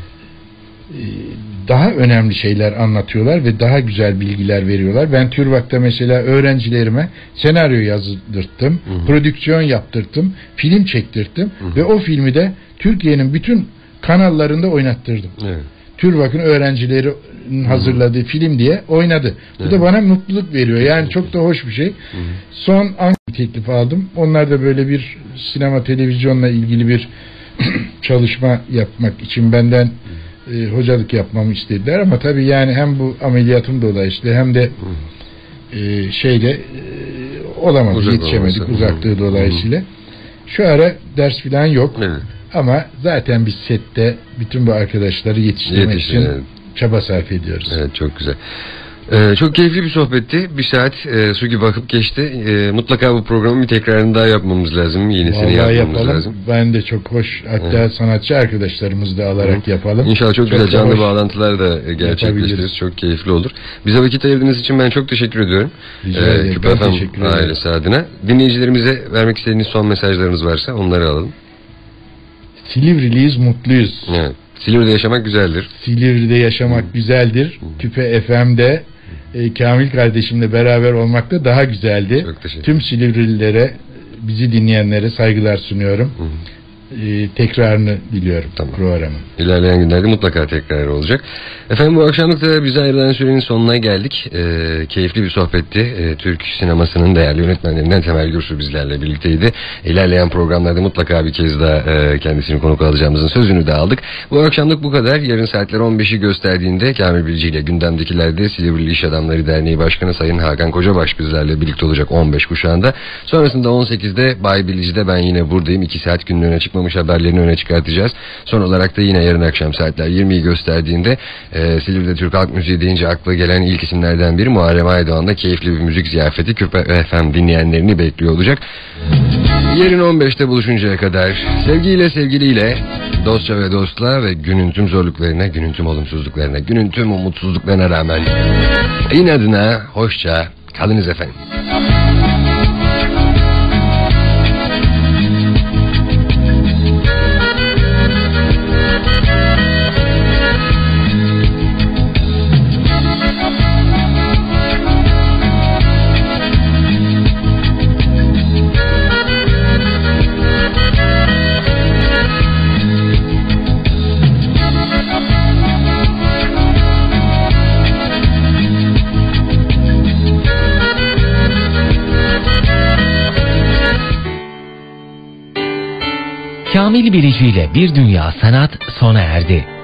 daha önemli şeyler anlatıyorlar ve daha güzel bilgiler veriyorlar. Ben TÜRVAK'ta mesela öğrencilerime senaryo yazdırttım, prodüksiyon yaptırttım, film çektirttim ve o filmi de Türkiye'nin bütün kanallarında oynattırdım. Evet. TÜRVAK'ın öğrencilerin hazırladığı film diye oynadı. Bu da bana mutluluk veriyor. Yani çok da hoş bir şey. Son Ankara teklifi aldım. Onlar da böyle bir sinema televizyonla ilgili bir çalışma yapmak için benden hocalık yapmamı istediler ama tabii yani hem bu ameliyatım dolayısıyla hem de olamadı, Uzak yetişemedik olması. uzaklığı dolayısıyla. Şu ara ders falan yok. Evet. Ama zaten biz sette bütün bu arkadaşları yetiştirmek için Evet. çaba sarf ediyoruz. Evet, çok güzel. Çok keyifli bir sohbetti. Bir saat su gibi akıp geçti. Mutlaka bu programın bir tekrarını daha yapmamız lazım. Yenisini Vallahi yapmamız yapalım. lazım. Ben de çok hoş. Hatta sanatçı arkadaşlarımızı da alarak yapalım. İnşallah çok güzel da canlı hoş bağlantılar da gerçekleştiririz. yapabiliriz. Çok keyifli olur. Bize vakit ayırdığınız için ben çok teşekkür ediyorum. Rica ederim. Küpe Ben FM teşekkür ederim. ailesi adına. Dinleyicilerimize vermek istediğiniz son mesajlarınız varsa onları alalım. Silivri'liyiz, mutluyuz. Evet. Silivri'de yaşamak güzeldir. Silivri'de yaşamak güzeldir. Küpe FM'de Kamil kardeşimle beraber olmak da daha güzeldi. Çok teşekkür Tüm Silivrililere, bizi dinleyenlere saygılar sunuyorum. Tekrarını diliyorum programın. İlerleyen günlerde mutlaka tekrar olacak. Efendim, bu akşamlık da bize ayrılan sürenin sonuna geldik. Keyifli bir sohbetti. Türk sinemasının değerli yönetmenlerinden Temel Gürsü bizlerle birlikteydi. İlerleyen programlarda mutlaka bir kez daha kendisini konuk alacağımızın sözünü de aldık. Bu akşamlık bu kadar. Yarın saatler 15'i gösterdiğinde Kamil Bilci ile gündemdekilerde Silivri İş Adamları Derneği Başkanı Sayın Hakan Kocabaş bizlerle birlikte olacak 15 kuşağında. Sonrasında 18'de Bay Bilici'de ben yine buradayım. 2 saat günün öne çıkmamış haberlerini öne çıkartacağız. Son olarak da yine yarın akşam saatler 20'yi gösterdiğinde Silivri'de Türk Halk Müziği deyince akla gelen ilk isimlerden biri Muharrem Aydoğan'da keyifli bir müzik ziyafeti Küpe FM dinleyenlerini bekliyor olacak. Yarın 15'te buluşuncaya kadar sevgiyle sevgiliyle, dostça ve dostla ve günün tüm zorluklarına, günün tüm olumsuzluklarına, günün tüm umutsuzluklarına rağmen inadına hoşça kalınız efendim. Kamil Bilici ile Bir Dünya Sanat sona erdi.